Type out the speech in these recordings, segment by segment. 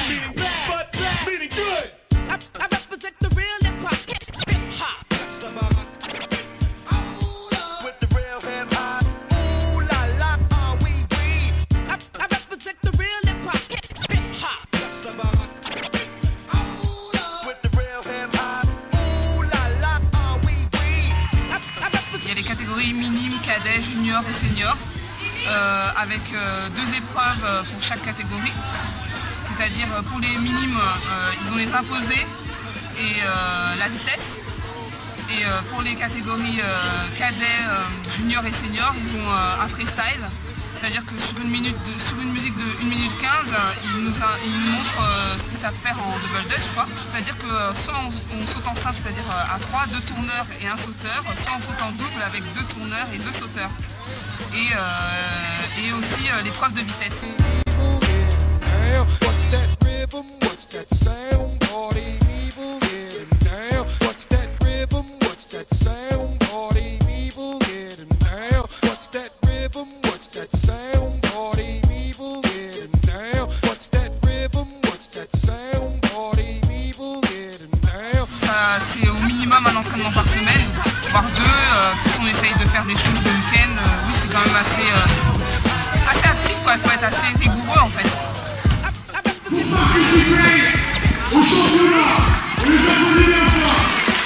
meaning good. I represent the real hip hop. With the real hip hop. Ooh la la, ah oui oui. I represent the real hip hop. With the real hip hop. Ooh la la, ah oui oui. Il y a les catégories minimes, cadets, juniors et seniors, avec deux épreuves pour chaque catégorie. C'est-à-dire pour les minimes, ils ont les imposés et la vitesse. Et pour les catégories cadets, juniors et seniors, ils ont un freestyle. C'est-à-dire que sur une musique de 1 minute 15, ils nous montrent ce qu'ils savent faire en double dutch, je crois. C'est-à-dire que soit on saute en simple, c'est-à-dire à 3, 2 tourneurs et 1 sauteur, soit on saute en double avec 2 tourneurs et 2 sauteurs. Et aussi l'épreuve de vitesse. C'est au minimum un entraînement par semaine, voire 2. Si on essaye de faire des choses le week-end, oui, c'est quand même assez actif, quoi. Il faut être assez rigoureux en fait. Au championnat, les applaudissements.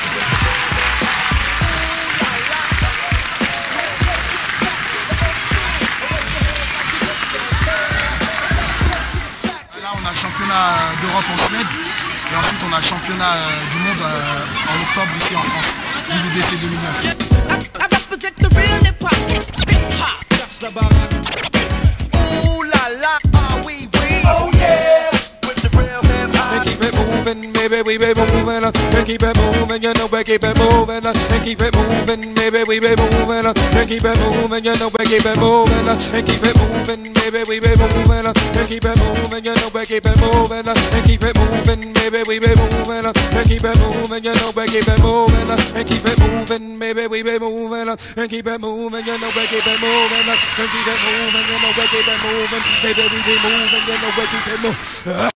Là, on a le championnat d'Europe en Suède. Et ensuite on a le championnat du monde en octobre ici en France, l'UDC 2009. Ooh la la, ah oui oui. Oh yeah. With the real hip hop. And keep it moving, baby, we be moving, and keep it moving, you know we keep it moving, and keep it moving, baby, we be moving, and keep it moving, you know we keep it moving, and keep it moving, baby, we be moving, and keep it moving, you know we keep it moving, and keep it moving, baby, we be moving, and keep it moving, you know we keep it moving, and keep it moving, baby, we be moving, and keep it moving, you know we keep it moving, and keep it moving, you know we keep it moving, baby, we be moving, you know we keep it moving.